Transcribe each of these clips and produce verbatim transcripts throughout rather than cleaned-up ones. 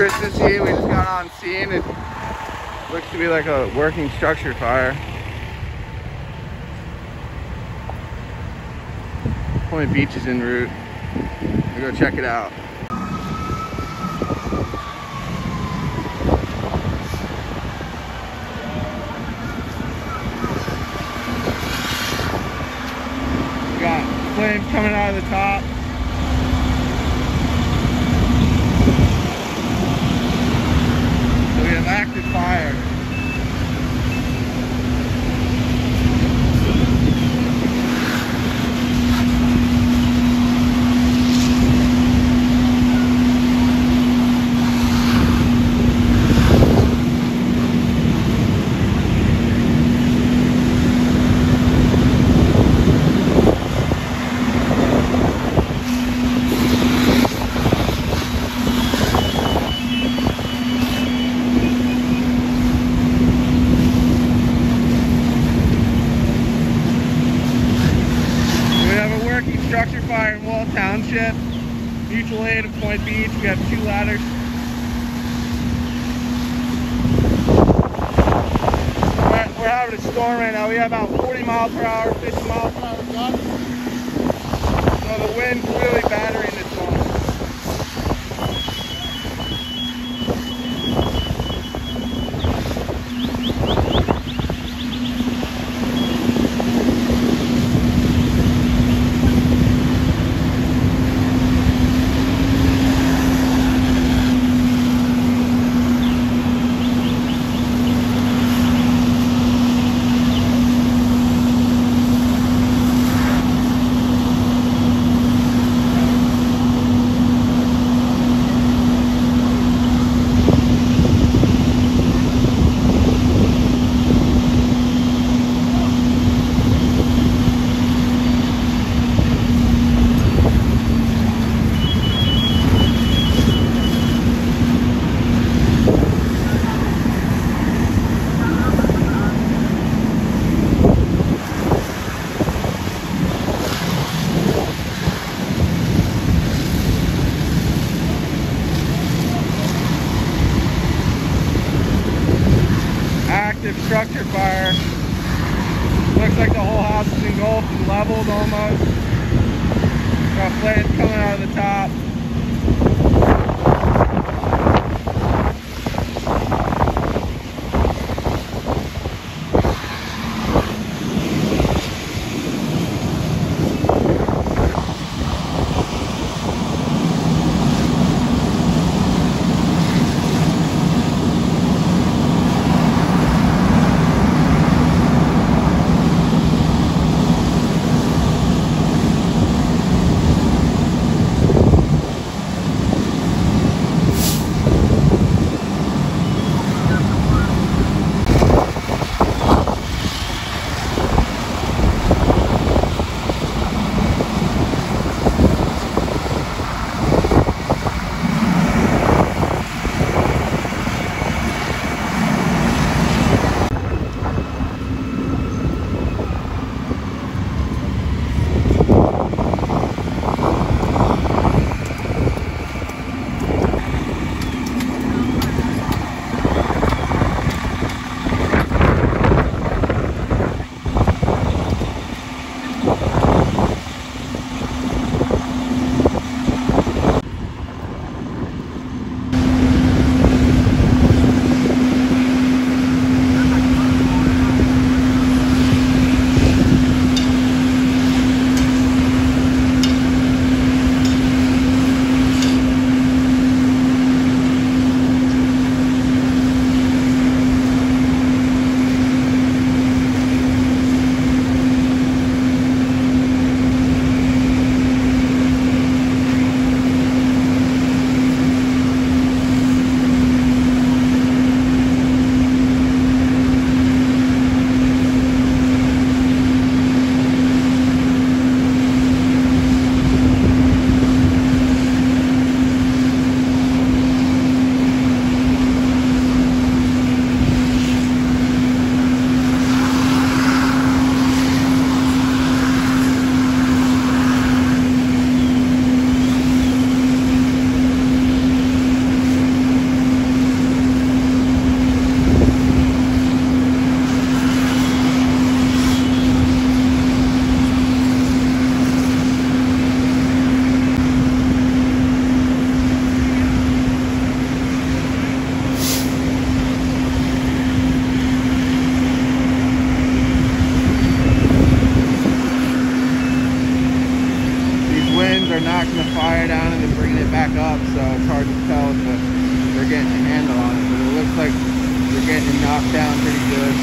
Christmas Eve. We just got on scene. It looks to be like a working structure fire. Point Beach is en route. We'll go check it out. We got flames coming out of the top. So we have active fire. Structure fire in Wall Township, mutual aid of Point Beach. We have two ladders. We're, we're having a storm right now. We have about forty miles per hour, fifty miles per hour gusts. So the wind's really battering this one. Structure fire. Looks like the whole house is engulfed and leveled almost. Got flames coming out of the top. looks like we're getting it knocked down pretty good.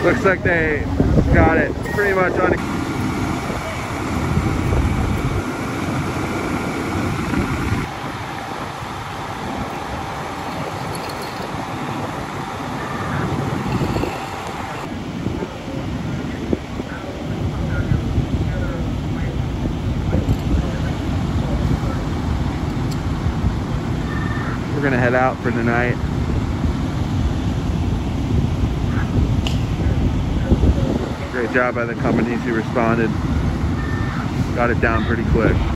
Looks like they got it pretty much on. We're gonna head out for tonight. Great job by the companies who responded. Got it down pretty quick.